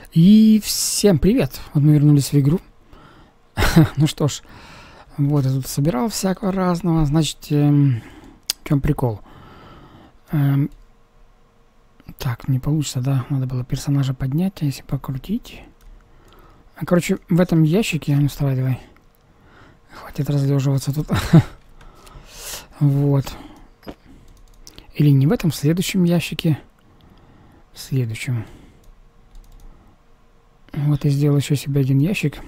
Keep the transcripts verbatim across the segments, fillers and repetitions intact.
И всем привет! Вот мы вернулись в игру. Ну что ж, вот я тут собирал всякого разного. Значит, эм, в чем прикол? Эм, так, не получится, да? Надо было персонажа поднять, а если покрутить... А, короче, в этом ящике... Ну, вставай, давай. Хватит разлеживаться тут. Вот. Или не в этом, в следующем ящике. В следующем. Вот я сделал еще себе один ящик.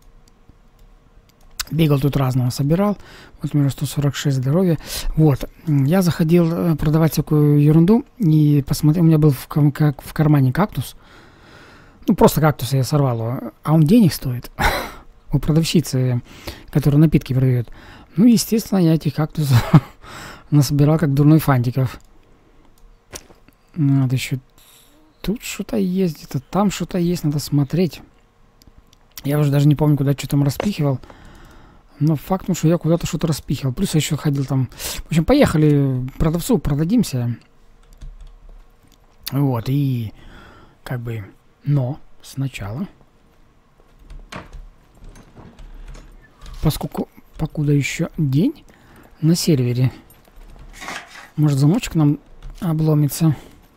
Бегал тут разного, собирал. Вот у меня сто сорок шесть здоровья. Вот. Я заходил продавать всякую ерунду. И посмотрел, у меня был в, как, в кармане кактус. Ну, просто кактус я сорвал его. А он денег стоит. У продавщицы, которая напитки продает. Ну, естественно, я этих кактусов насобирал как дурной фантиков. Надо еще... Тут что-то есть, где-то там что-то есть, надо смотреть. Я уже даже не помню, куда что там распихивал. Но факт, ну, что я куда-то что-то распихивал. Плюс я еще ходил там... В общем, поехали продавцу, продадимся. Вот, и... Как бы... Но сначала... Поскольку... Покуда еще день на сервере. Может, замочек нам обломится.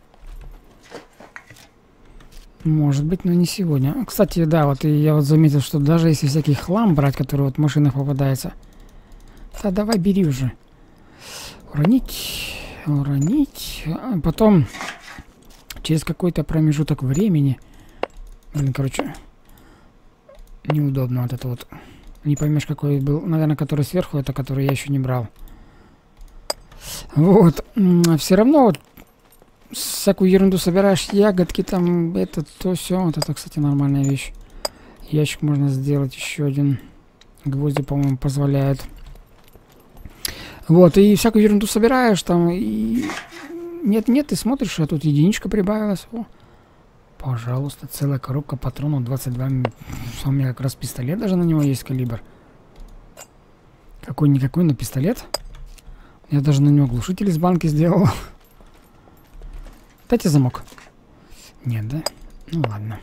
Может быть, но не сегодня. Кстати, да, вот я вот заметил, что даже если всякий хлам брать, который вот в машинах попадается, да давай бери уже. Уронить, уронить. А потом через какой-то промежуток времени, блин, короче, неудобно вот это вот. Не поймешь, какой был. Наверное, который сверху, это который я еще не брал. Вот. Все равно вот всякую ерунду собираешь, ягодки там, это, то, все. Вот это, кстати, нормальная вещь. Ящик можно сделать еще один. Гвозди, по-моему, позволяют. Вот, и всякую ерунду собираешь там, и... Нет-нет, ты смотришь, а тут единичка прибавилась. О, пожалуйста, целая коробка патронов двадцать два. У меня как раз пистолет, даже на него есть калибр. Какой-никакой, но пистолет. Я даже на него глушитель из банки сделал. Дайте замок. Нет, да? Ну ладно.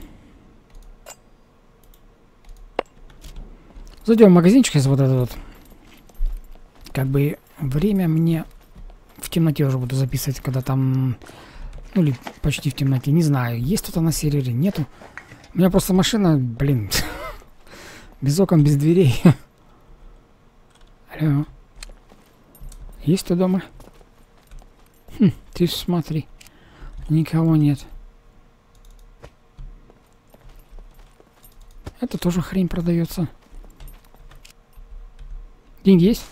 Зайдем в магазинчик, если вот это вот. Как бы время мне в темноте уже буду записывать, когда там... Ну или почти в темноте. Не знаю, есть кто-то на сервере, нету. У меня просто машина, блин. Без окон, без дверей. Алло. Есть кто дома? Хм, ты смотри. Никого нет. Это тоже хрень продается. Деньги есть?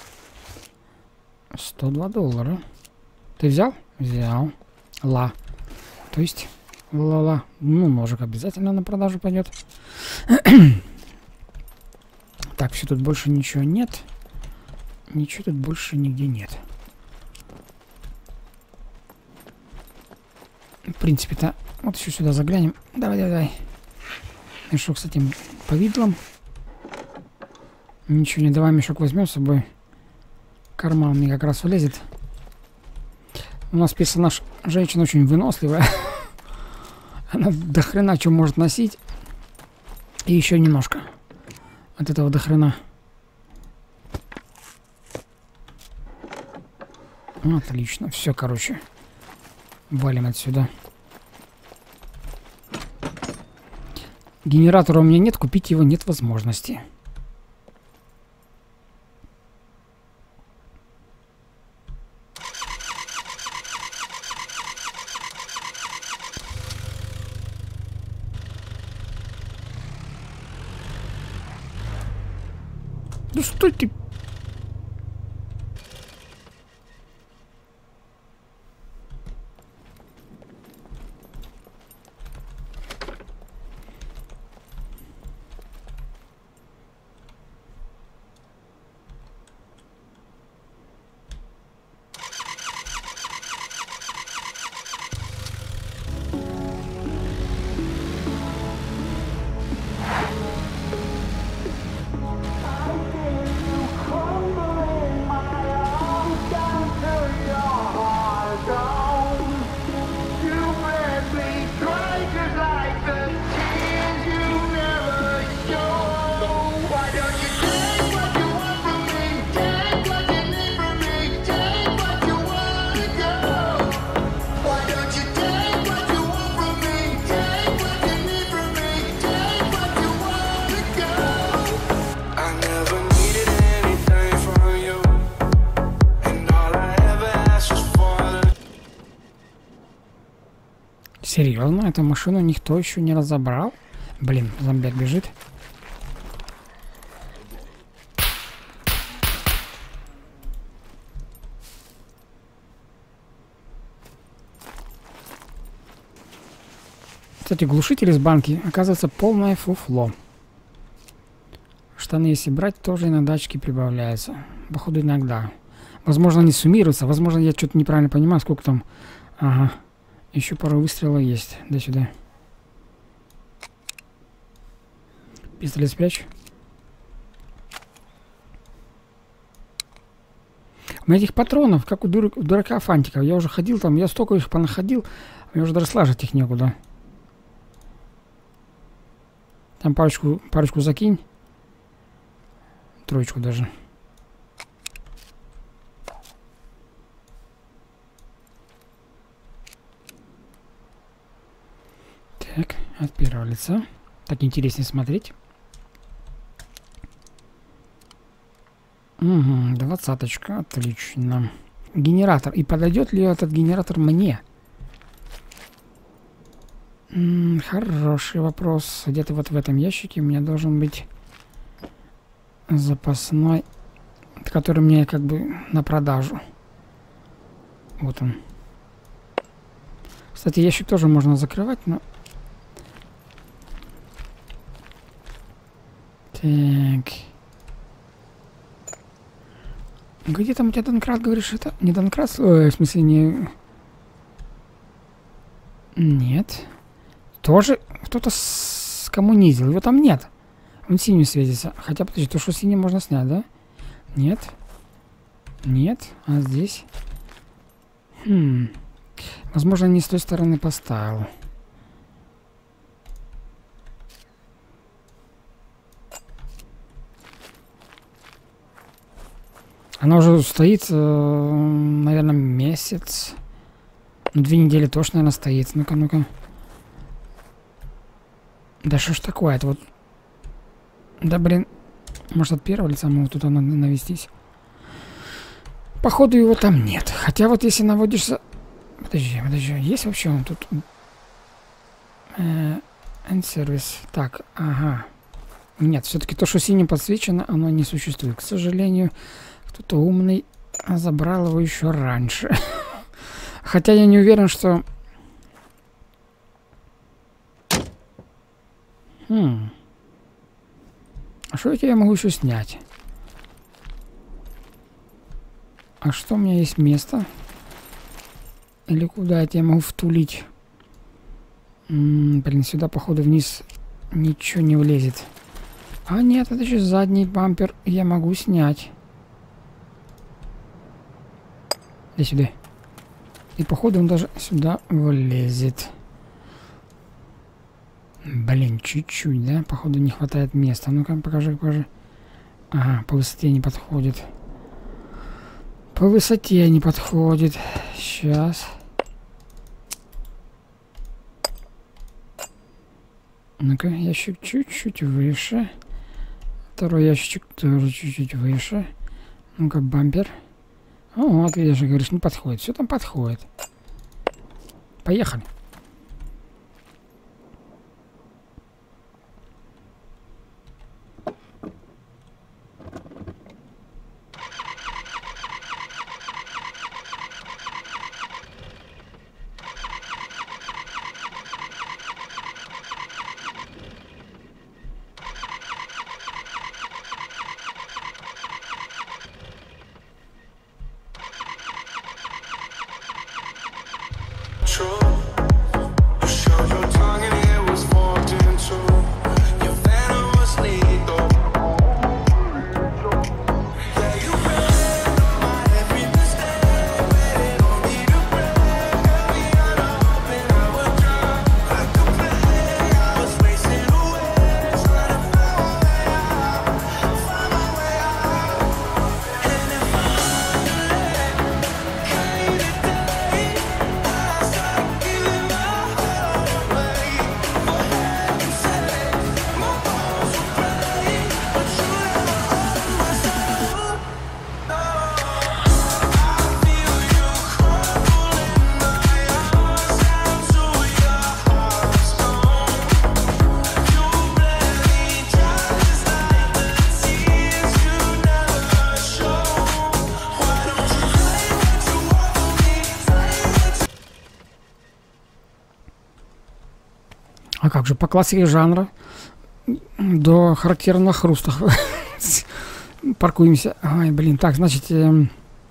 сто два доллара. Ты взял? Взял. Ла. То есть, ла-ла. Ну, ножик обязательно на продажу пойдет. Так, все, тут больше ничего нет. Ничего тут больше нигде нет. В принципе-то, вот еще сюда заглянем. Давай, давай, давай. Мешок с этим повидлом. Ничего не давай, мешок возьмем с собой. Карман мне как раз влезет. У нас персонаж женщина очень выносливая. Она до хрена что может носить. И еще немножко. От этого до хрена. Отлично. Все, короче. Валим отсюда. Генератора у меня нет, купить его нет возможности. Ну что ты... Серьезно? Эту машину никто еще не разобрал? Блин, зомбяк бежит. Кстати, глушитель из банки оказывается полное фуфло. Штаны, если брать, тоже иногда очки прибавляются. Походу, иногда. Возможно, они суммируются. Возможно, я что-то неправильно понимаю, сколько там. Ага. Еще пару выстрелов есть. Дай сюда. Пистолет спрячь. У меня этих патронов, как у дур... дурака фантиков. Я уже ходил там, я столько их понаходил, мне уже даже слажать их некуда. Там парочку, парочку закинь. Троечку даже. Так, от первого лица. Так интереснее смотреть. Угу, двадцаточка, отлично. Генератор. И подойдет ли этот генератор мне? М-м, хороший вопрос. Где-то вот в этом ящике у меня должен быть запасной, который мне как бы на продажу. Вот он. Кстати, ящик тоже можно закрывать, но... Так. Где там у тебя Донкрат, говоришь, это? Не Донкрат? Ой, в смысле, не... Нет. Тоже кто-то скоммунизил. Его там нет. Он синим светится. Хотя, подожди, то, что синий можно снять, да? Нет. Нет. А здесь? Хм. Возможно, не с той стороны поставил. Она уже стоит, наверное, месяц. Ну, две недели точно, наверное, стоит. Ну-ка, ну-ка. Да что ж такое? Это вот... Да, блин. Может, от первого лица могу туда навестись. Походу, его там нет. Хотя вот если наводишься... Подожди, подожди. Есть вообще он тут... End service. Так, ага. Нет, все-таки то, что синим подсвечено, оно не существует. К сожалению, кто-то умный забрал его еще раньше. Хотя я не уверен, что... Хм. А что я могу еще снять? А что у меня есть место? Или куда это я могу втулить? М-м, блин, сюда, походу, вниз ничего не влезет. А нет, это еще задний бампер я могу снять. Иди сюда. И походу он даже сюда влезет. Блин, чуть-чуть, да? Походу не хватает места. Ну-ка, покажи, покажи. Ага, по высоте не подходит. По высоте не подходит. Сейчас. Ну-ка, ящик чуть-чуть выше. Второй ящичек тоже чуть-чуть выше. Ну-ка, бампер. О, вот видишь, говоришь, не подходит. Все там подходит. Поехали. True. также по классике жанра до характерного хруста. Паркуемся. Ай, блин, так, значит, э,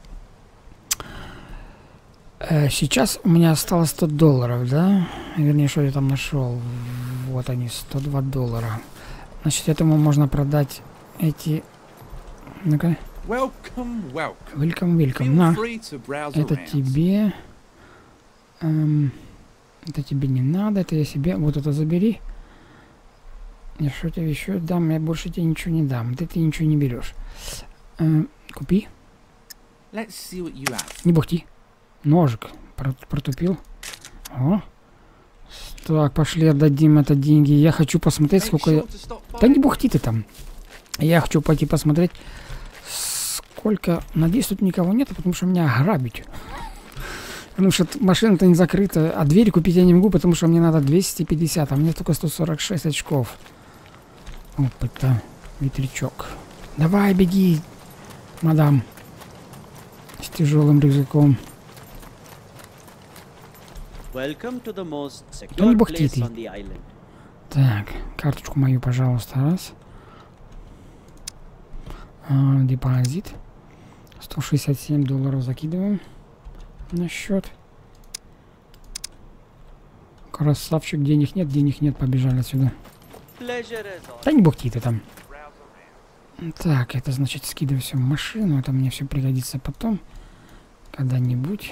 э, сейчас у меня осталось сто долларов, да? Вернее, что я там нашел. Вот они, сто два доллара. Значит, этому можно продать эти... Ну-ка. Welcome, welcome. Welcome, welcome. На. Это тебе... Эм, это тебе не надо, это я себе... Вот это забери. Я что тебе еще дам? Я больше тебе ничего не дам. Ты, ты ничего не берешь. Э, купи. Let's see what you have. Не бухти. Ножик. Протупил. О. Так, пошли отдадим это деньги. Я хочу посмотреть, сколько... Я... Да не бухти ты там. Я хочу пойти посмотреть, сколько... Надеюсь, тут никого нет, потому что меня ограбить. Потому что машина-то не закрыта, а дверь купить я не могу, потому что мне надо двести пятьдесят, а мне только сто сорок шесть очков. Опа-то, ветрячок. Давай, беги, мадам. С тяжелым рюкзаком. Welcome to the most secure Да не бухти place ты. on the island. Так, карточку мою, пожалуйста, раз. А, депозит. сто шестьдесят семь долларов закидываем на счет. Красавчик, денег нет, денег нет, побежали отсюда. Да не бухти ты там. Так, это значит скидываю все в машину, это мне все пригодится потом, когда-нибудь.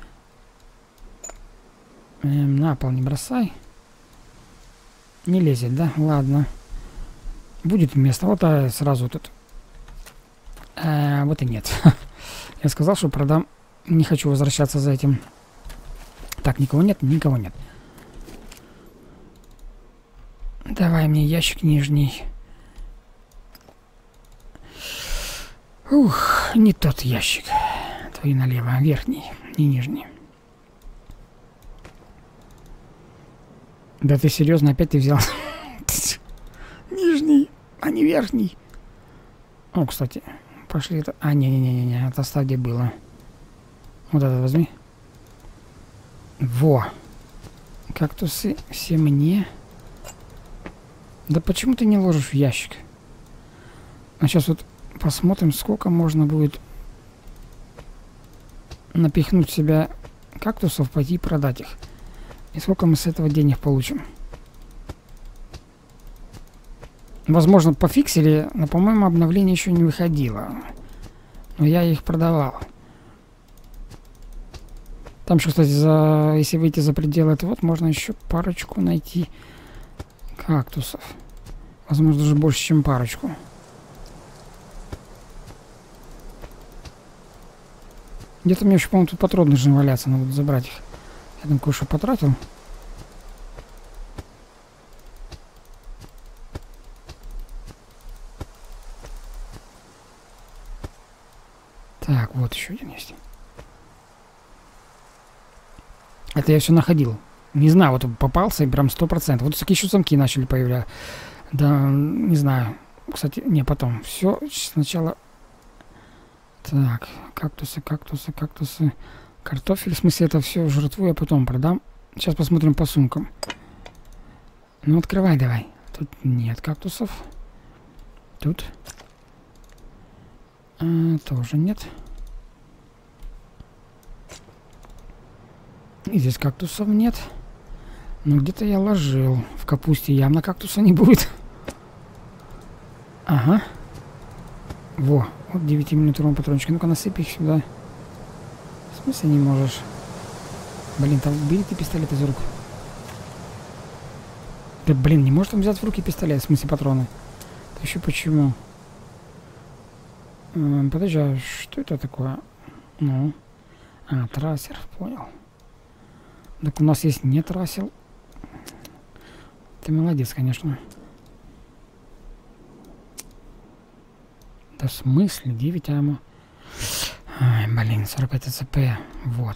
Эм, на пол не бросай. Не лезет, да? Ладно. Будет место. Вот а, сразу тут. А, вот и нет. Я сказал, что продам. Не хочу возвращаться за этим. Так, никого нет? Никого нет. Давай мне ящик нижний. Ух, не тот ящик. Твой налево, верхний, не нижний. Да ты серьезно, опять ты взял нижний, а не верхний. О, кстати, пошли это... А, не-не-не-не, это оставь, где было. Вот это возьми. Во. Кактусы все мне. Да почему ты не ложишь в ящик? А сейчас вот посмотрим, сколько можно будет напихнуть в себя кактусов, пойти и продать их. И сколько мы с этого денег получим. Возможно, пофиксили, но, по-моему, обновление еще не выходило. Но я их продавал. Там еще, кстати, за... если выйти за пределы этого, вот можно еще парочку найти кактусов. Возможно, даже больше, чем парочку. Где-то мне еще, по-моему, тут патроны должны валяться, надо будет забрать их. Я там кое-что потратил. Так, вот еще один есть. Это я все находил. Не знаю, вот попался и прям сто процентов. Вот такие еще замки начали появляться. Да, не знаю. Кстати, не, потом. Все сначала... Так, кактусы, кактусы, кактусы. Картофель, в смысле, это все жратву я потом продам. Сейчас посмотрим по сумкам. Ну, открывай давай. Тут нет кактусов. Тут. А, тоже нет. И здесь кактусов нет. Но где-то я ложил. В капусте явно кактуса не будет. Ага. Во. Вот девятимиллиметровый патрончик. Ну-ка, насыпь их сюда. В смысле не можешь? Блин, там бери ты пистолет из рук. Да блин, не может он взять в руки пистолет, в смысле патроны. Это еще почему? Эм, подожди, а что это такое? Ну. А, трассер, понял. Так у нас есть не трассер. Ты молодец, конечно. Да в смысле? девять аммо. Ай, блин, сорок пять АЦП. Вот.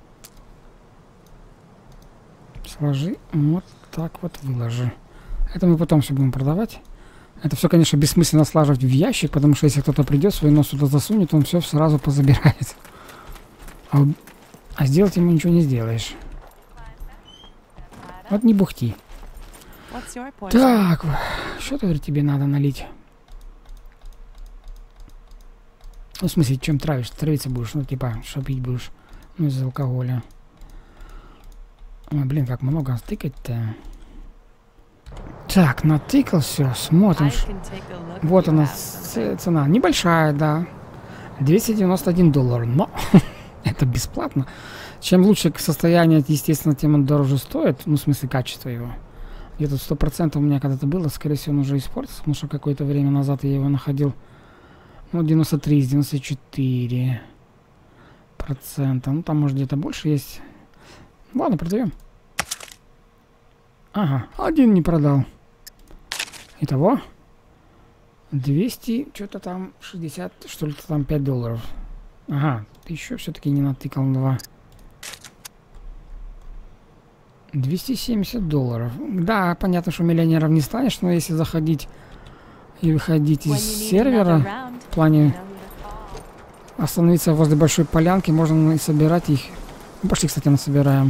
Сложи. Вот так вот выложи. Это мы потом все будем продавать. Это все, конечно, бессмысленно слаживать в ящик, потому что если кто-то придет, свой нос туда засунет, он все сразу позабирает. А, а сделать ему ничего не сделаешь. Вот не бухти. What's your portion? Так, что говорит, тебе надо налить? Ну, в смысле, чем травишь? Травиться будешь, ну, типа, что пить будешь? Ну, из алкоголя. Ой, блин, как много тыкать-то. Так, натыкал все, смотрим. I can take a look if Вот you она, have ц- something. цена. Небольшая, да. двести девяносто один доллар, но это бесплатно. Чем лучше состояние, естественно, тем он дороже стоит. Ну, в смысле, качество его. Где-то сто процентов у меня когда-то было. Скорее всего, он уже испортился, потому что какое-то время назад я его находил. Ну, девяносто три из девяноста четыре процента. Ну, там, может, где-то больше есть. Ладно, продаем. Ага, один не продал. Итого двести, что-то там шестьдесят, что ли, там пять долларов. Ага, ты еще все-таки не натыкал два. двести семьдесят долларов. Да, понятно, что миллионером не станешь, но если заходить и выходить When из you need сервера, another round, в плане you know who to call. остановиться возле большой полянки, можно и собирать их. Ну, пошли, кстати, насобираем.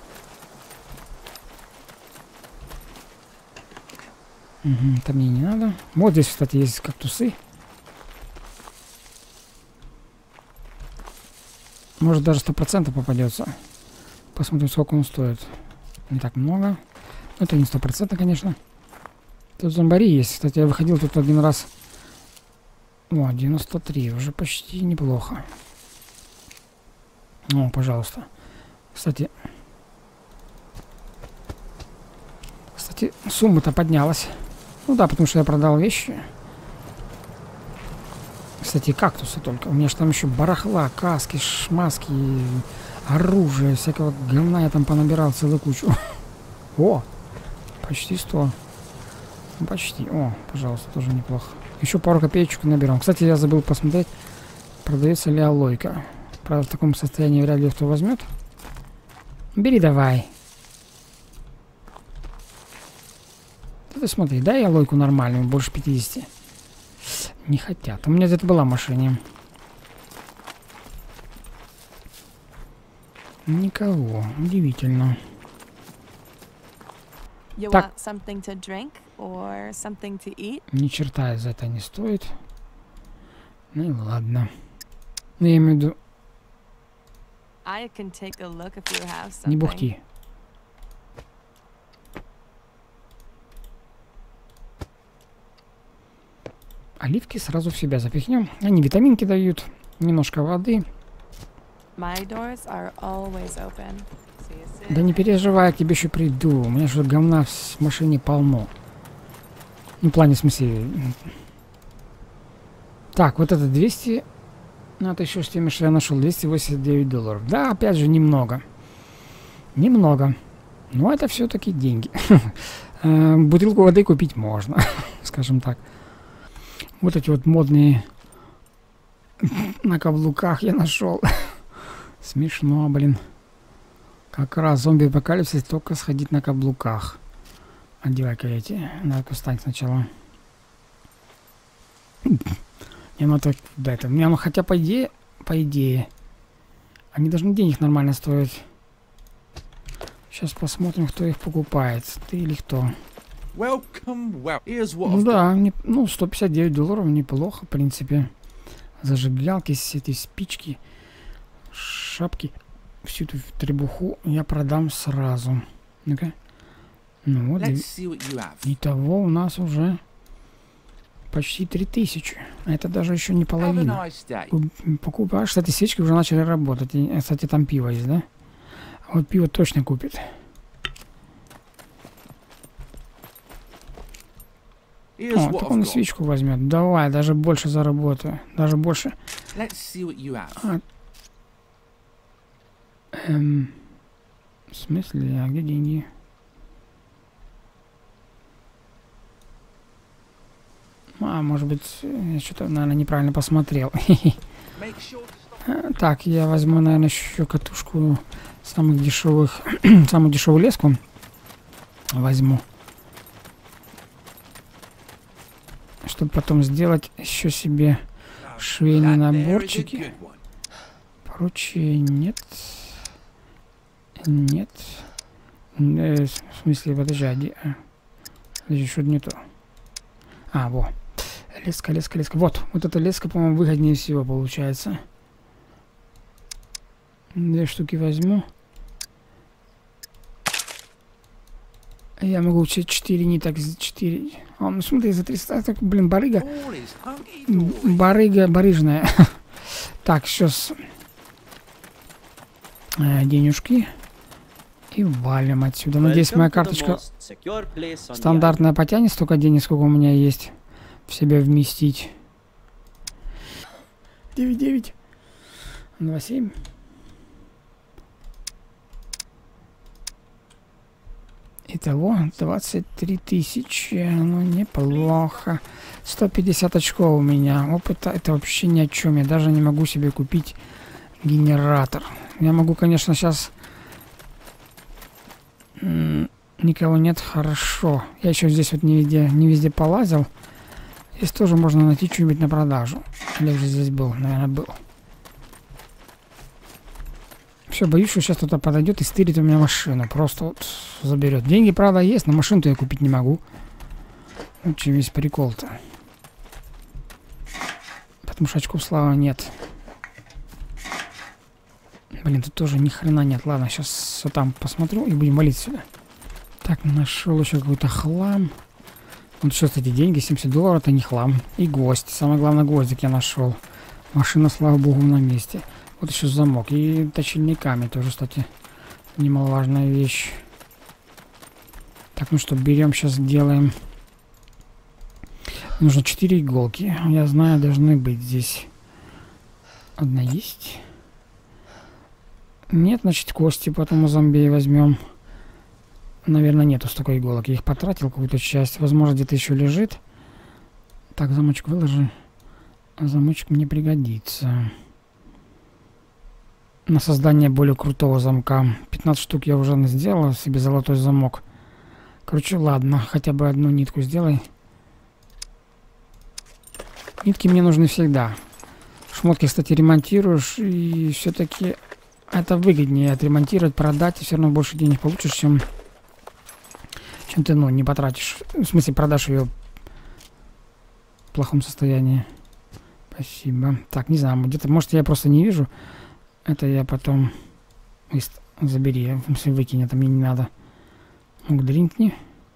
Угу, это мне не надо. Вот здесь, кстати, есть кактусы. Может, даже сто процентов попадется. Посмотрим, сколько он стоит. Не так много. Но это не сто процентов, конечно. Тут зомбари есть. Кстати, я выходил тут один раз. О, девяносто три. Уже почти неплохо. О, пожалуйста. Кстати... Кстати, сумма-то поднялась. Ну да, потому что я продал вещи. Кстати, кактусы только. У меня же там еще барахла, каски, шмаски, оружие, всякого говна я там понабирал целую кучу. О, почти сто. Ну, почти. О, пожалуйста, тоже неплохо. Еще пару копеечек наберем. Кстати, я забыл посмотреть, продается ли алойка. Правда, в таком состоянии вряд ли кто возьмет. Бери давай. Ты смотри, дай алойку нормальную, больше пятидесяти. Не хотят. У меня где-то была в машине. Никого. Удивительно. You Так. want something to drink or something to eat? Ни черта из этого не стоит. Ну и ладно. Ну, я имею в виду, I can take a look if you have не something. бухти. Оливки сразу в себя запихнем. Они витаминки дают. Немножко воды. My doors are always open. See you soon. Да не переживай, я к тебе еще приду. У меня же говна в машине полно. Ну, в плане, в смысле... Так, вот это двести... Ну, это еще с теми, что я нашел. двести восемьдесят девять долларов. Да, опять же, немного. Немного. Но это все-таки деньги. Бутылку воды купить можно, скажем так. Вот эти вот модные на каблуках я нашел. Смешно, блин. Как раз зомби-апокалипсис, только сходить на каблуках. Одевай-ка эти. Надо встать сначала. Не, ну так, да, это, не, ну хотя по идее, по идее, они должны денег нормально стоить. Сейчас посмотрим, кто их покупает. Ты или кто? Welcome, well. Here's what Ну I've got. да, не, ну сто пятьдесят девять долларов неплохо, в принципе. Зажигалки, все эти спички, шапки, всю эту требуху я продам сразу. Ну-ка. Ну вот, Let's и, see what you have. итого у нас уже почти три тысячи. Это даже еще не Have a половина. nice day. Куп- Покупаешь, кстати, свечки уже начали работать. И, э, кстати, там пиво есть, да? Вот пиво точно купит. Here's О, what так он и I've got. свечку возьмет. Давай, даже больше заработаю. Даже больше. Let's see what you have. А, эм, в смысле, а где деньги? А, может быть, я что-то, наверное, неправильно посмотрел. Make sure to stop. Э, Так, я возьму, наверное, еще катушку самых дешевых, самую дешевую леску возьму. Чтобы потом сделать еще себе швейные That there is a наборчики. good one. Поручей нет. Нет. Э, в смысле, подожди, а где- а. Здесь что-то не то. А, во. Леска, леска, леска. Вот, вот эта леска, по-моему, выгоднее всего получается. Две штуки возьму. Я могу четыре ниток, четыре. А, ну смотри, за триста, так, блин, барыга. All is hunky-dory. Барыга, барыжная. Так, сейчас э, денежки. И валим отсюда. Надеюсь, моя карточка стандартная потянет столько денег, сколько у меня есть в себя вместить. девять девять два семь. Итого двадцать три тысячи. Ну, неплохо. сто пятьдесят очков у меня. Опыта это вообще ни о чем. Я даже не могу себе купить генератор. Я могу, конечно, сейчас... Никого нет, хорошо. Я еще здесь вот не везде, не везде полазил. Здесь тоже можно найти что-нибудь на продажу. Или уже здесь был, наверное, был. Все, боюсь, что сейчас кто-то подойдет и стырит у меня машину. Просто вот заберет. Деньги, правда, есть, но машину-то я купить не могу. Вот чем весь прикол-то. Потому что очков, слава, нет. Блин, тут тоже ни хрена нет. Ладно, сейчас вот там посмотрю и будем валить сюда. Так, нашел еще какой-то хлам. Вот что, кстати, деньги, семьдесят долларов, это не хлам. И гвоздь. Самое главное, гвоздик я нашел. Машина, слава богу, на месте. Вот еще замок. И точильный камень тоже, кстати, немаловажная вещь. Так, ну что, берем, сейчас делаем. Нужно четыре иголки. Я знаю, должны быть здесь. Одна есть. Нет, значит, кости потом у зомби возьмем. Наверное, нету столько иголок. Я их потратил, какую-то часть. Возможно, где-то еще лежит. Так, замочек выложи. Замочек мне пригодится. На создание более крутого замка. пятнадцать штук я уже сделал себе золотой замок. Короче, ладно. Хотя бы одну нитку сделай. Нитки мне нужны всегда. Шмотки, кстати, ремонтируешь. И все-таки это выгоднее отремонтировать, продать. И все равно больше денег получишь, чем... Чем ты, ну, не потратишь. В смысле, продашь ее в плохом состоянии. Спасибо. Так, не знаю, где-то, может, я просто не вижу. Это я потом... Забери, в смысле, выкинь, это мне не надо. Ну, дринкни.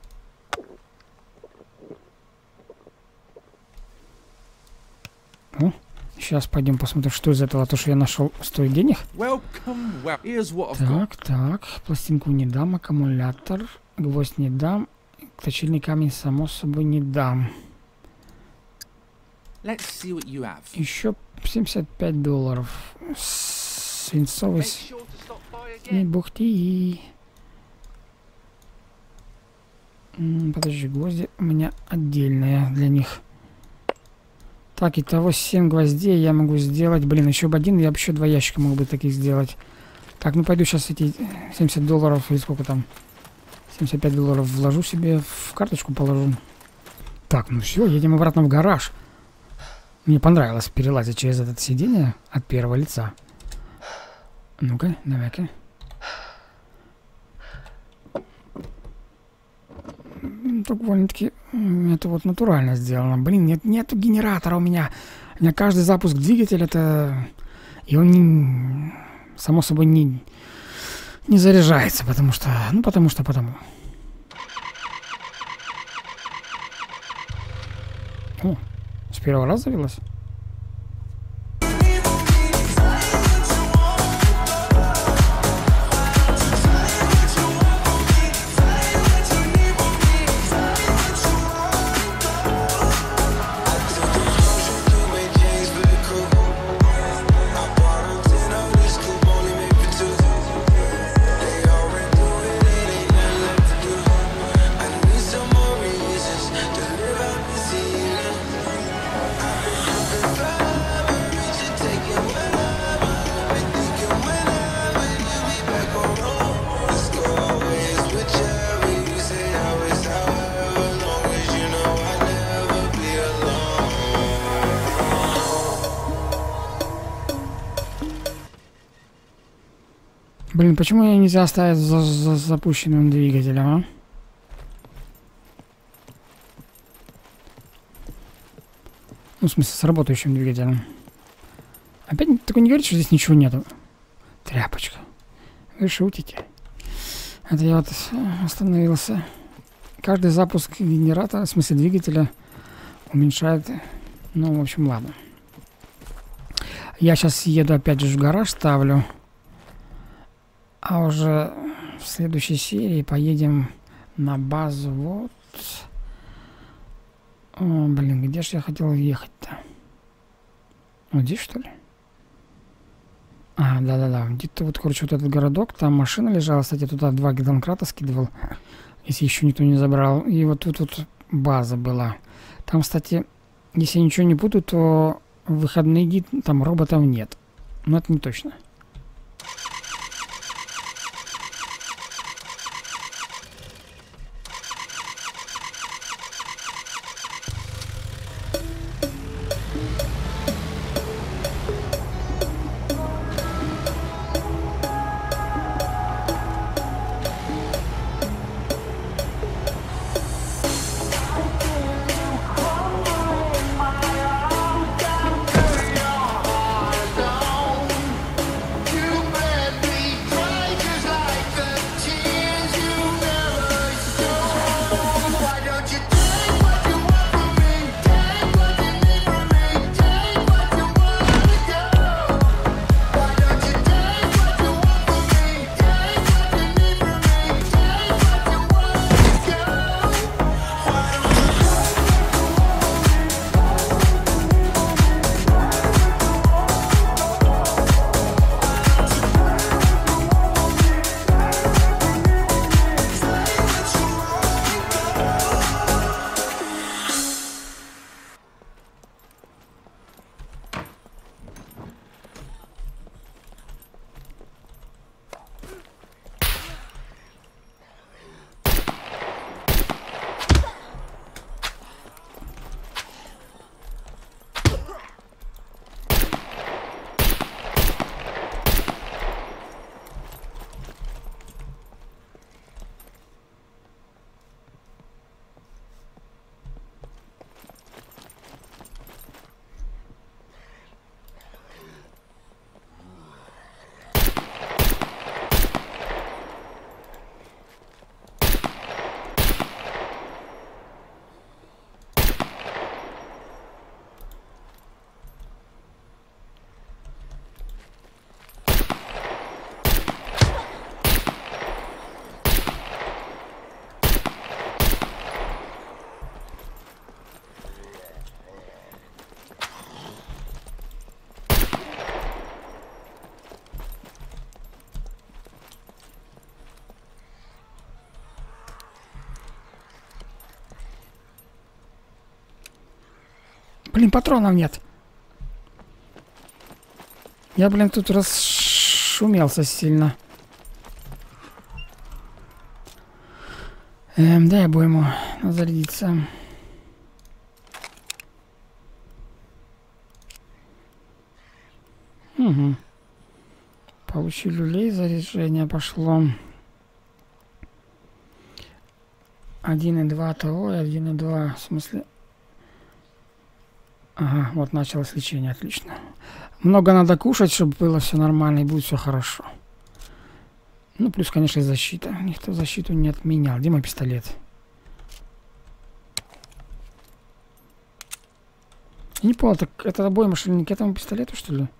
О, сейчас пойдем посмотрим, что из этого, то, что я нашел, стоит денег. Welcome, well, here's what I've got. Так, так, пластинку не дам, аккумулятор, гвоздь не дам, точильный камень, само собой, не дам. Let's see what you have. Еще семьдесят пять долларов. Свинцовый... Make sure to stop by Не again. бухти. М, Подожди, гвозди у меня отдельные для них. Так, итого семь гвоздей я могу сделать. Блин, еще бы один, я бы еще два ящика мог бы таких сделать. Так, ну пойду сейчас эти семьдесят долларов, или сколько там, семьдесят пять долларов вложу себе, в карточку положу. Так, ну все, едем обратно в гараж. Мне понравилось перелазить через это сиденье от первого лица. Ну-ка, давай-ка. Тут довольно-таки это вот натурально сделано. Блин, нет, нету генератора у меня. У меня каждый запуск двигателя это... И он не... Само собой не... Не заряжается, потому что... Ну, потому что потому. О, с первого раза завелась? Блин, почему я нельзя оставить за, за запущенным двигателем, а? Ну, в смысле, с работающим двигателем. Опять только не говорите, что здесь ничего нету. Тряпочка. Вы шутите. Это я вот остановился. Каждый запуск генератора, в смысле двигателя, уменьшает... Ну, в общем, ладно. Я сейчас еду опять же в гараж, ставлю. А уже в следующей серии поедем на базу. Вот. О, блин, где же я хотел ехать-то? Вот здесь, что ли? А, да-да-да. Где-то вот, короче, вот этот городок. Там машина лежала. Кстати, туда два гидронкрата скидывал. Если еще никто не забрал. И вот тут вот база была. Там, кстати, если я ничего не путаю, то в выходные дни там роботов нет. Но это не точно. Блин, патронов нет. Я, блин, тут расшумелся сильно. Эм, дай обойму. Надо зарядиться. Угу. Получи люлей, заряжение пошло. один и два того и один и два, в смысле... Ага, вот началось лечение, отлично. Много надо кушать, чтобы было все нормально и будет все хорошо. Ну, плюс, конечно, и защита. Никто защиту не отменял. Где мой пистолет? Я не понял, так это обойма что ли не к этому пистолету, что ли?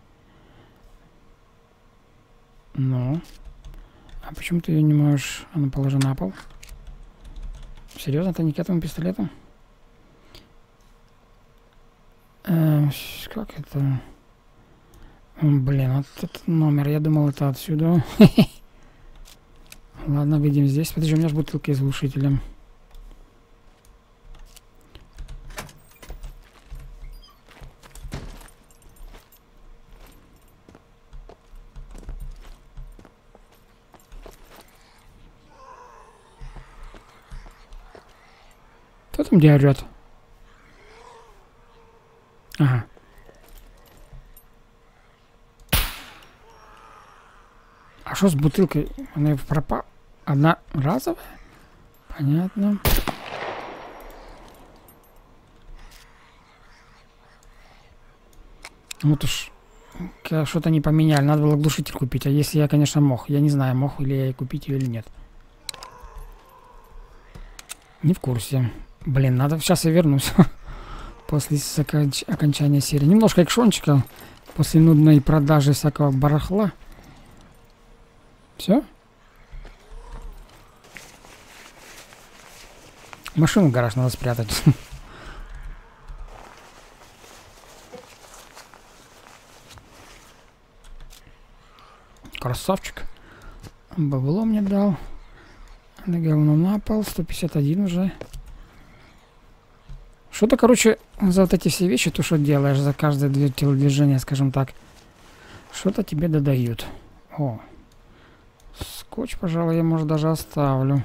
Ну. А почему ты ее не можешь... Она положена на пол. Серьезно, это не к этому пистолету? Э, как это? Блин, вот этот номер. Я думал, это отсюда. Ладно, видим здесь. Подожди, у меня же бутылка с глушителем. Кто там где орёт? Ага. А что с бутылкой? Она пропала? Одна разовая? Понятно. Вот уж к- что-то не поменяли. Надо было глушитель купить. А если я, конечно, мог. Я не знаю, мог ли я купить ее или нет. Не в курсе. Блин, надо... Сейчас я вернусь. После оконч... окончания серии. Немножко экшончика. После нудной продажи всякого барахла. Все? Машину в гараж надо спрятать. Красавчик. Бабло мне дал. На говно на пол. сто пятьдесят один уже. Что-то, короче, за вот эти все вещи, то, что делаешь, за каждое две телодвижение, скажем так, что-то тебе додают. О. Скотч, пожалуй, я, может, даже оставлю.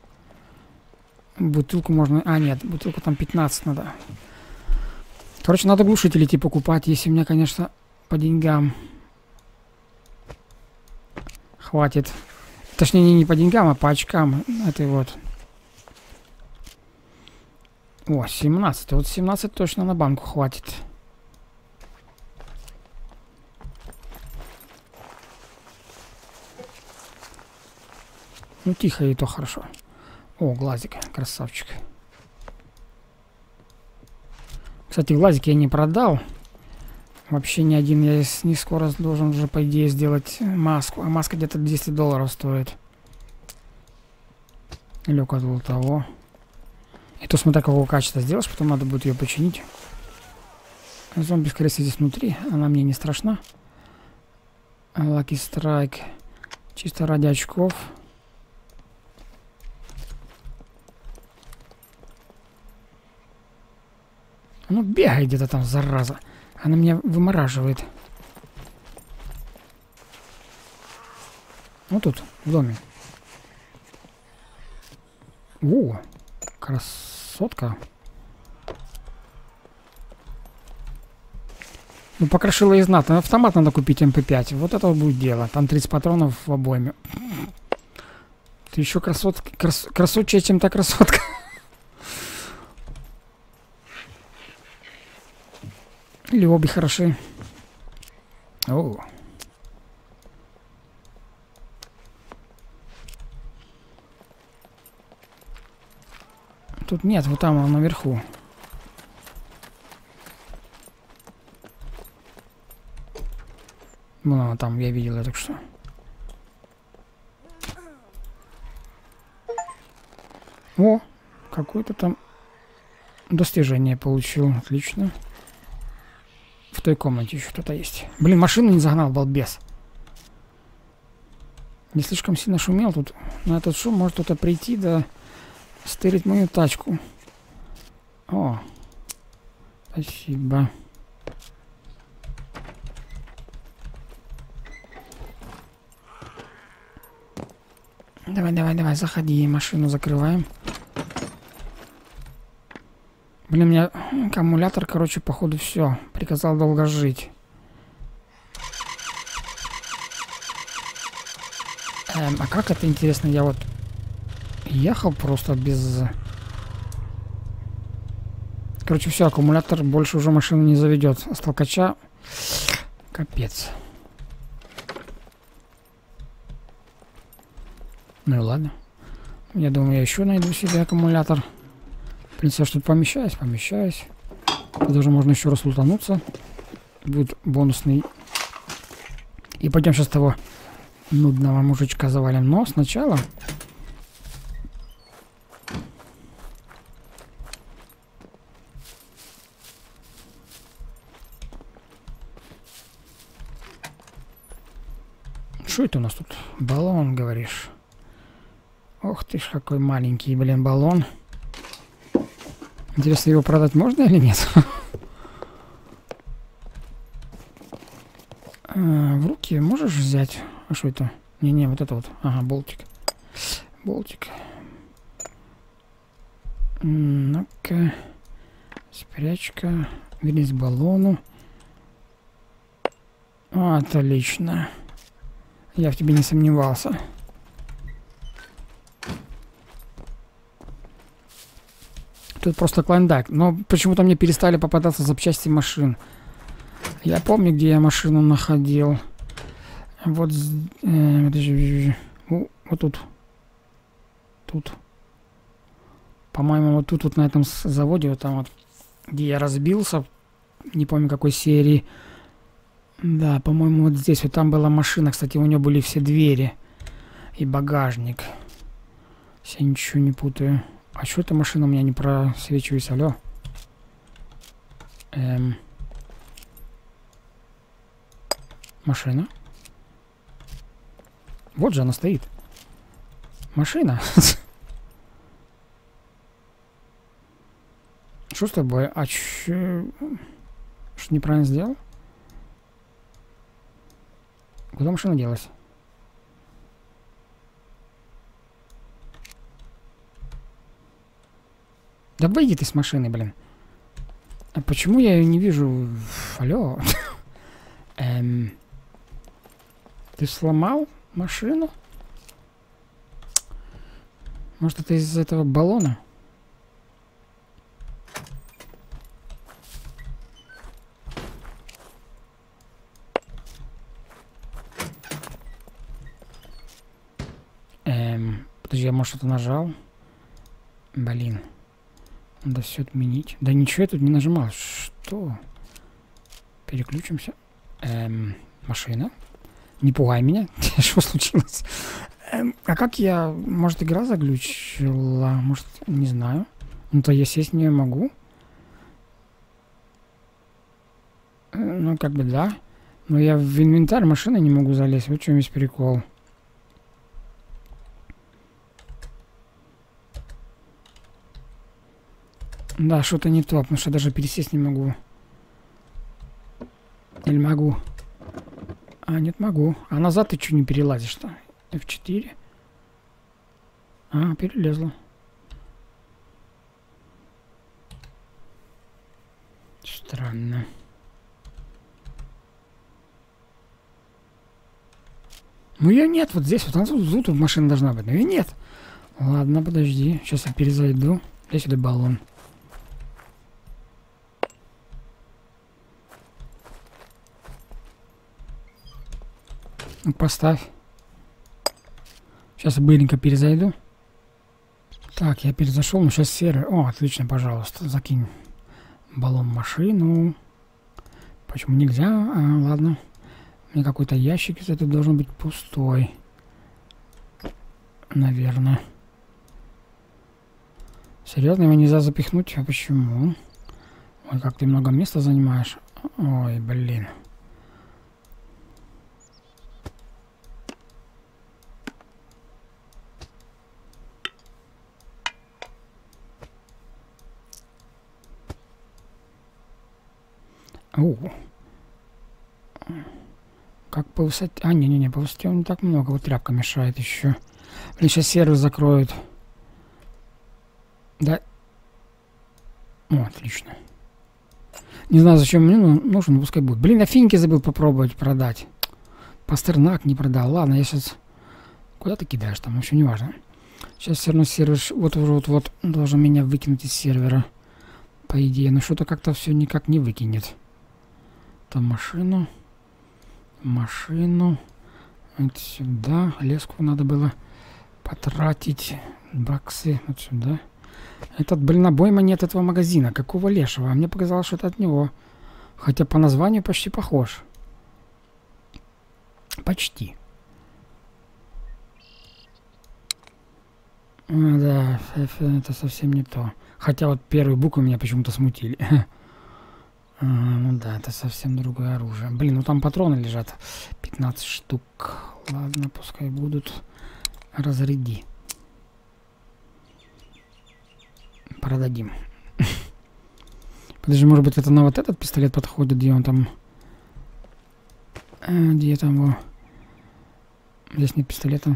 Бутылку можно... А, нет, бутылку там пятнадцать надо. Короче, надо глушители идти покупать, если мне, конечно, по деньгам хватит. Точнее, не, не по деньгам, а по очкам. Это вот. О, семнадцать. Вот семнадцать точно на банку хватит. Ну, тихо, и то хорошо. О, глазик. Красавчик. Кстати, глазик я не продал. Вообще ни один. Я с- не скоро должен уже, по идее, сделать маску. А маска где-то двести долларов стоит. Или около того. И то смотря какого качества сделаешь, потом надо будет ее починить. Зомби, скорее всего, здесь внутри. Она мне не страшна. Lucky Strike. Чисто ради очков. Ну, бегай где-то там, зараза. Она меня вымораживает. Вот тут, в доме. О, красотка. Ну, покрошила и знатно. Автомат надо купить эм пэ пять. Вот это вот будет дело. Там тридцать патронов в обойме. Ты еще красотка, крас, красотчая, чем та красотка. Или обе хороши. О. Тут нет, вот там он наверху. Вон она там, я видел, так что. О, какое-то там достижение получил. Отлично. В той комнате еще кто-то есть. Блин, машину не загнал, балбес. Не слишком сильно шумел тут. На этот шум может кто-то прийти, да стырить мою тачку. О, спасибо. Давай, давай, давай, заходи, машину закрываем. Блин, у меня аккумулятор, короче, походу все. Приказал долго жить. Эм, а как это интересно? Я вот ехал просто без... Короче, все, аккумулятор больше уже машину не заведет. С толкача капец. Ну и ладно. Я думаю, я еще найду себе аккумулятор. В принципе, что тут помещаюсь, помещаюсь. Тут даже можно еще раз лутануться. Будет бонусный. И пойдем сейчас того нудного мужичка завалим. Но сначала... Что это у нас тут? Баллон, говоришь? Ох ты ж, какой маленький, блин, баллон. Интересно, его продать можно или нет? а, в руки можешь взять? А что это? Не-не, вот это вот. Ага, болтик. Болтик. Ну-ка. Спрячь-ка. Вернись к баллону. Отлично. Я в тебе не сомневался. Тут просто клондайк. Но почему-то мне перестали попадаться запчасти машин. Я помню, где я машину находил. Вот, э, подожди, о, вот тут. Тут. По-моему, вот тут, вот на этом заводе, вот там вот, где я разбился, не помню какой серии. Да, по-моему, вот здесь. Вот там была машина, кстати, у нее были все двери и багажник. Если я ничего не путаю. А что эта машина у меня не просвечивается? Алло. Эм. Машина. Вот же она стоит. Машина. Что с тобой? А че... Что неправильно сделал? Куда машина делась? Да выйди ты с машины, блин. А почему я ее не вижу? Алло. Эм... Ты сломал машину? Может, это из-за этого баллона? Эм... Подожди, я, может, что-то нажал? Блин. Надо все отменить. Да ничего я тут не нажимал. Что? Переключимся. Эм... Машина. Не пугай меня. Что случилось? Эм, а как я... Может, игра заглючила? Может, не знаю. Ну, то я сесть не могу. Э, ну, как бы да. Но я в инвентарь машины не могу залезть. Вот в чем весь прикол. Да, что-то не то, потому что даже пересесть не могу. Или могу? А, нет, могу. А назад ты что не перелазишь-то? эф четыре. А, перелезла. Странно. Ну ее нет, вот здесь, вот она тут, тут машина должна быть. Но ее нет. Ладно, подожди. Сейчас я перезайду. Где сюда баллон? Ну, поставь. Сейчас я быстренько перезайду. Так, я перезашел, но сейчас серый. О, отлично, пожалуйста, закинь баллон в машину. Почему нельзя? А, ладно. У меня какой-то ящик из этого должен быть пустой. Наверное. Серьезно, его нельзя запихнуть? А почему? Ой, как ты много места занимаешь. Ой, блин. О. Как по высоте... А, не-не-не, по высоте не так много. Вот тряпка мешает еще. Блин, сейчас сервер закроют. Да. О, отлично. Не знаю, зачем мне нужен, но пускай будет. Блин, я финики забыл попробовать продать. Пастернак не продал. Ладно, я сейчас... Куда ты кидаешь там? Вообще не важно. Сейчас все равно сервер... Вот-вот-вот должен меня выкинуть из сервера. По идее. Но что-то как-то все никак не выкинет. Там машину. Машину. Вот сюда. Леску надо было потратить. Баксы. Вот сюда. Этот, блин, обойма нет этого магазина. Какого лешего? А мне показалось, что это от него. Хотя по названию почти похож. Почти. А, да, это совсем не то. Хотя вот первые буквы меня почему-то смутили. А, ну да, это совсем другое оружие. Блин, ну там патроны лежат. пятнадцать штук. Ладно, пускай будут. Разряди. Продадим. Подожди, может быть, это на вот этот пистолет подходит, где он там... А, где там его... Здесь нет пистолета.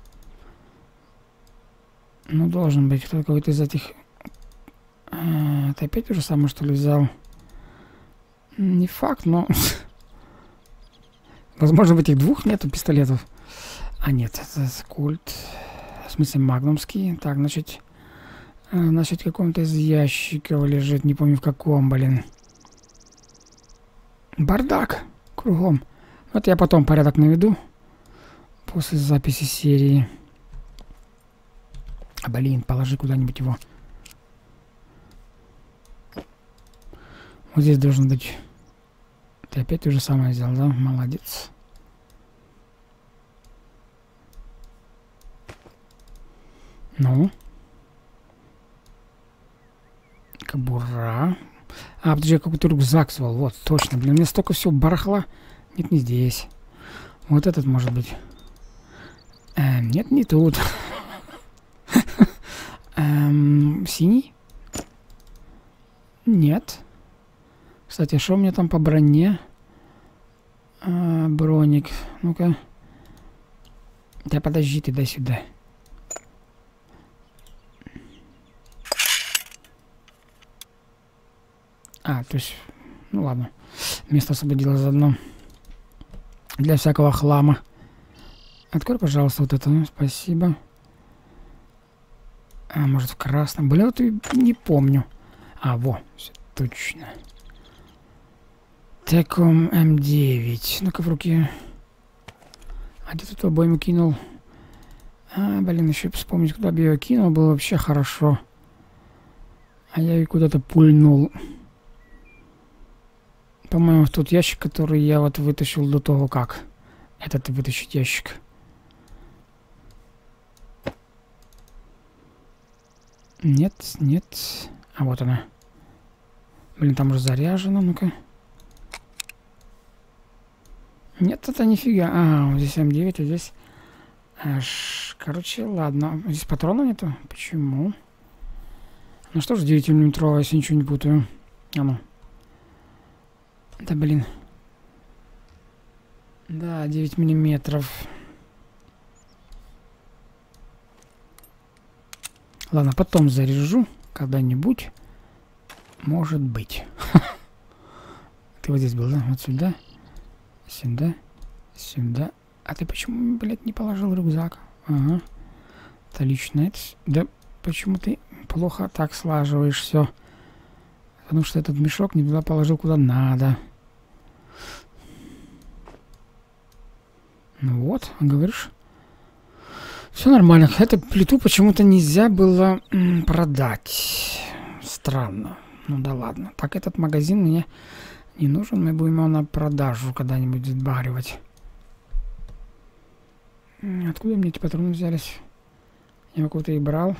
Ну, должен быть кто-то какой-то из этих... А, это опять то же самое, что ли, взял? Не факт, но... Возможно, в этих двух нету пистолетов. А нет, это культ. В смысле, магнумский. Так, значит... Значит, в каком-то из ящиков лежит. Не помню, в каком, блин. Бардак кругом. Вот я потом порядок наведу. После записи серии. А, блин, положи куда-нибудь его. Вот здесь должен быть... Ты опять то же самое взял, да? Молодец. Ну. Кобура. А, подожди, я какой-то рюкзак звал. Вот, точно. Блин, у меня столько всего барахла. Нет, не здесь. Вот этот может быть. Э, нет, не тут. Эм, синий? Нет. Кстати, что у меня там по броне? А, броник. Ну-ка. Да подожди ты, дай сюда. А, то есть... Ну ладно. Место освободило заодно. Для всякого хлама. Открой, пожалуйста, вот это. Спасибо. А, может, в красном. Блин, вот не помню. А, во. Все точно. Теком эм девять. Ну-ка в руки. А где тут обойму кинул? А, блин, еще вспомнить, куда бы я ее кинул, было вообще хорошо. А я ее куда-то пульнул. По-моему, в тот ящик, который я вот вытащил до того, как. Этот вытащить ящик. Нет, нет. А вот она. Блин, там уже заряжено, ну-ка. Нет, это нифига. А, вот здесь эм девять, а здесь... Аж... Короче, ладно. Здесь патронов нету? Почему? Ну что ж, девятимиллиметровая, если ничего не путаю. А ну. Да, блин. Да, девять миллиметров. Ладно, потом заряжу. Когда-нибудь. Может быть. Ты вот здесь был, да? Вот сюда. Сюда. Сюда. А ты почему, блядь, не положил рюкзак? Ага. Отлично. Это... Да почему ты плохо так слаживаешь все? Потому что этот мешок не туда положил, куда надо. Ну вот, говоришь. Все нормально. Эту плиту почему-то нельзя было м, продать. Странно. Ну да ладно. Так этот магазин мне не нужен. Мы будем его на продажу когда-нибудь сбагривать. Откуда мне эти патроны взялись? Я какой-то и брал.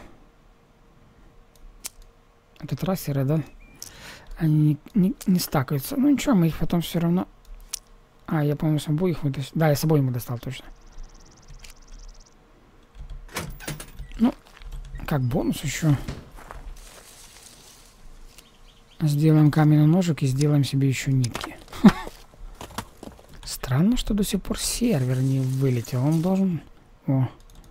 Это трассеры, да? Они не, не, не стакаются. Ну ничего, мы их потом все равно... А, я, по-моему, с обоих вытащил. Да, я с обоих ему достал, точно. Ну, как бонус еще. Сделаем каменный ножик и сделаем себе еще нитки. Странно, что до сих пор сервер не вылетел. Он должен... О.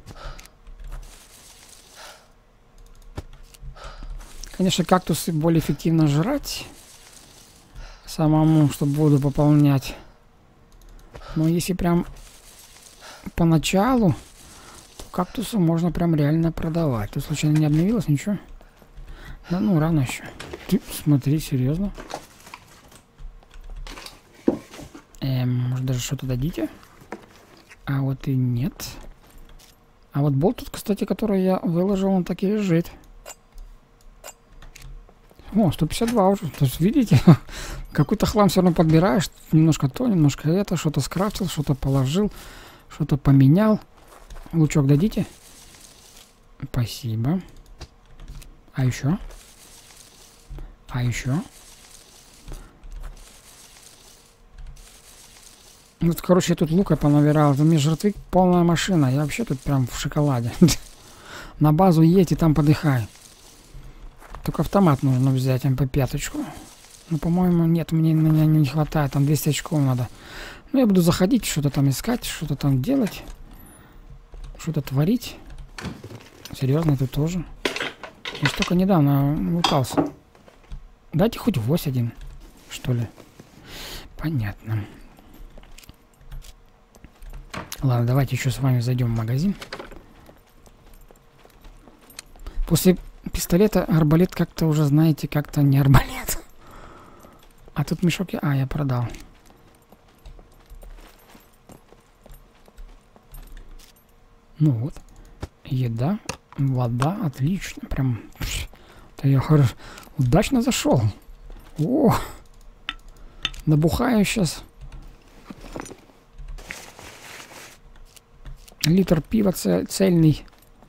Конечно, кактусы более эффективно жрать. Самому, чтобы воду пополнять. Но если прям поначалу, то кактусы можно прям реально продавать. Тут случайно не обновилось ничего? Да ну, рано еще. Ты смотри, серьезно. Эм, может даже что-то дадите? А вот и нет. А вот болт тут, кстати, который я выложил, он так и лежит. О, сто пятьдесят два уже. То есть, видите, какой-то хлам все равно подбираешь. Немножко то, немножко это. Что-то скрафтил, что-то положил, что-то поменял. Лучок дадите? Спасибо. А еще? А еще? Вот, короче, я тут лука понабирал. Там мне жратвы полная машина. Я вообще тут прям в шоколаде. На базу едь и там подыхай. Только автомат нужно взять, эм пэ пять. Ну, по-моему, нет, мне на меня не хватает. Там двести очков надо. Ну, я буду заходить, что-то там искать, что-то там делать. Что-то творить. Серьезно, это тоже. Я только недавно лутался. Дайте хоть вось один, что ли. Понятно. Ладно, давайте еще с вами зайдем в магазин. После пистолета арбалет как-то уже, знаете, как-то не арбалет. А тут мешок я... А, я продал. Ну вот. Еда, вода, отлично. Прям... Это я хорошо... Удачно зашел. О! Набухаю сейчас. Литр пива цельный.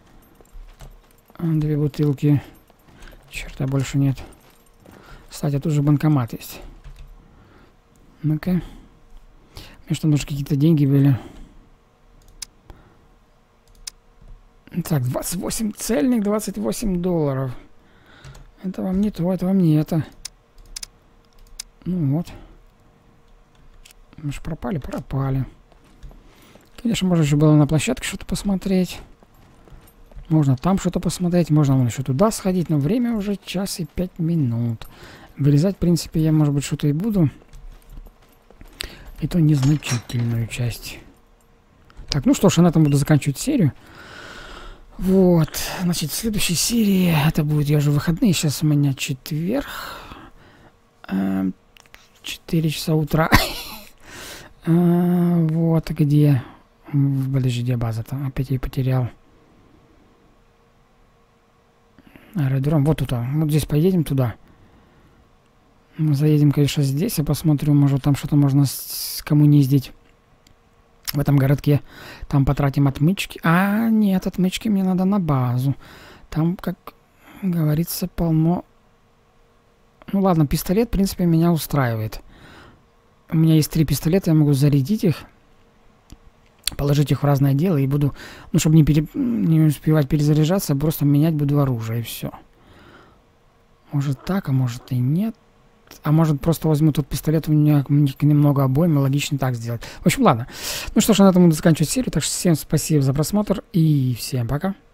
Две бутылки. Черта больше нет. Кстати, тут же банкомат есть. Ну-ка. Мне что, нужно какие-то деньги были. Так, двадцать восемь цельных, двадцать восемь долларов. Это вам не то, это вам не это. Ну вот. Мы же пропали, пропали. Конечно, можно еще было на площадке что-то посмотреть. Можно там что-то посмотреть. Можно вон еще туда сходить. Но время уже час и пять минут. Вырезать, в принципе, я, может быть, что-то и буду. И то незначительную часть. Так, ну что ж, я на этом буду заканчивать серию. Вот. Значит, в следующей серии это будет, я уже выходные. Сейчас у меня четверг. четыре часа утра. Вот где. Подожди, где база-то? Опять я потерял. Аэродром. Вот туда. Вот здесь поедем туда. Мы заедем, конечно, здесь. Я посмотрю, может, там что-то можно с кому не ездить. В этом городке. Там потратим отмычки. А, нет, отмычки мне надо на базу. Там, как говорится, полно... Ну ладно, пистолет, в принципе, меня устраивает. У меня есть три пистолета, я могу зарядить их. Положить их в разное дело и буду... Ну, чтобы не, пере... не успевать перезаряжаться, просто менять буду оружие и все. Может так, а может и нет. А может просто возьму тот пистолет, у меня немного обоим, и логично так сделать. В общем, ладно. Ну что ж, на этом буду заканчивать серию. Так что всем спасибо за просмотр и всем пока.